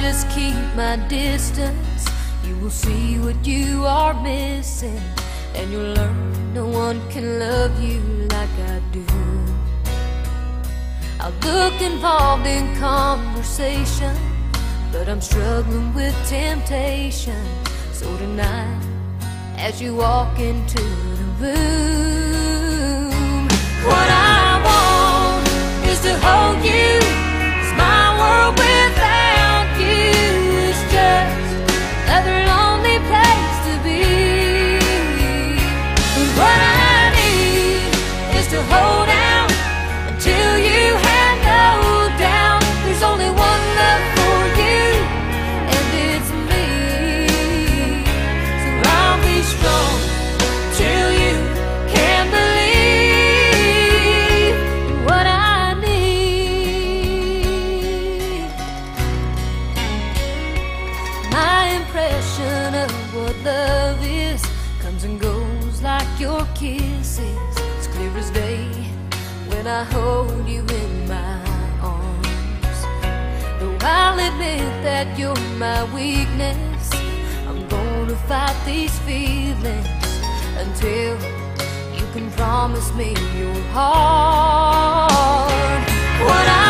just keep my distance, you will see what you are missing, and you'll learn no one can love you like I do. I look involved in conversation, but I'm struggling with temptation. So tonight, as you walk into the room, what I want is to hold you, 'cause my world without you is just another lonely place to be. But what I need is to hold out until you have no doubt there's only one love for you, and it's me. So I'll be strong till you can believe in what I need. My impression of what love is comes and goes like your kisses. It's clear as day when I hold you in my arms. Though I'll admit that you're my weakness, I'm gonna fight these feelings until you can promise me your heart. What I